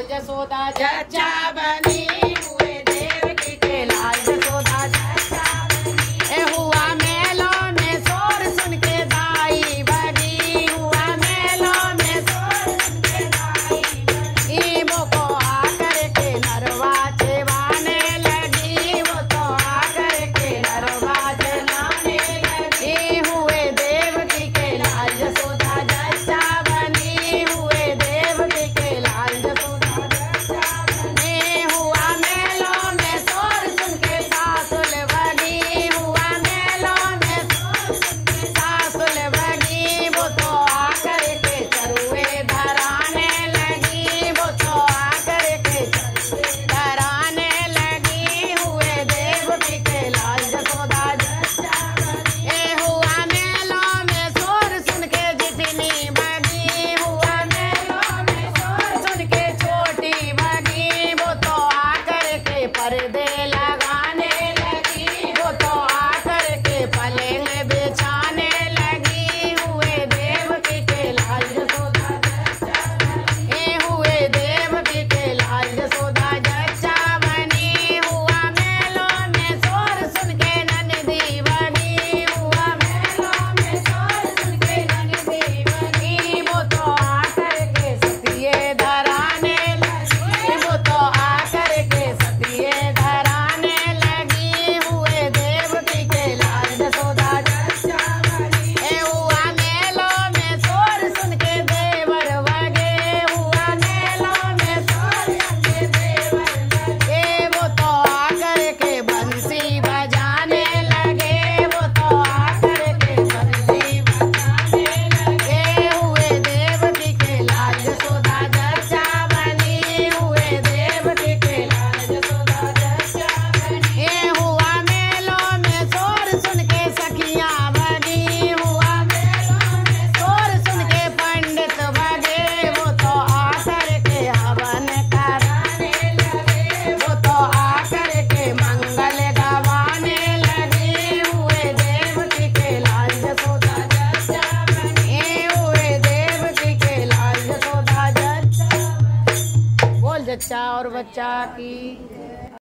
लाल जसोदा जच्चा बनी हुए देवकी के लाल जसोदा जच्चा बनी। हुआ मेलों में शोर सुन के दाई बगी, हुआ मेलों में शोर सुन के दाई बगी। वो तो आकर के नरवा चेवाने लगी, वो तो आकर के नरवा चेवाने लगी। हुए देवकी के लाल जसोदा जच्चा बनी, हुए देवकी के लाल जसोदा जच्चा बनी। हुआ मेलों में शोर सुन के सासुल बगी, हुआ मेलों में शोर सुन के सासुल बगी। वो तो आकर के चरुए धराने लगी, वो तो आकर के चरुए धराने लगी। हुए देवकी के लाल जसोदा जच्चा बनी। हुआ मेलों में शोर सुन के जितनी बगी, हुआ मेलों में शोर सुन के छोटी बगी। वो तो आकर के पर्दे लगाने लगी, वो तो आकर के पलंग बिछाने लगी। हुए देवकी के लाल जसोदा जच्चा बनी, हुए देवकी के लाल जसोदा जच्चा बनी। हुआ मेलों में शोर सुन के ननदी बगी, हुआ मेलों में शोर सुन के ननदी बगी। वो तो आकर के सतिये धराने लगी, वो तो आकर के सतिये धराने लगी। हुए देवकी के लाल जसोदा जच्चा बनी। हुआ मेलों में शोर सुन के देवर बगे, हुआ मेलों में शोर सुन के देवर बगे। वो तो आकर के बंसी बजाने लगे, वो तो आकर के बंसी बजाने लगे। हुए देवकी के लाल जसोदा जच्चा बनी, हुए देवकी के लाल जसोदा जच्चा बनी। हुआ मेलों में शोर सुन के सखियां बगी, हुआ मेलों में शोर सुन के पंडित बगे। वो तो आकर के हवन कराने लगे, वो तो आकर के मंगल गवाने लगे। हुए देवकी के लाल जसोदा जच्चा बनी, हुए देवकी के लाल जसोदा जच्चा बनी। बोल जच्चा और बच्चा की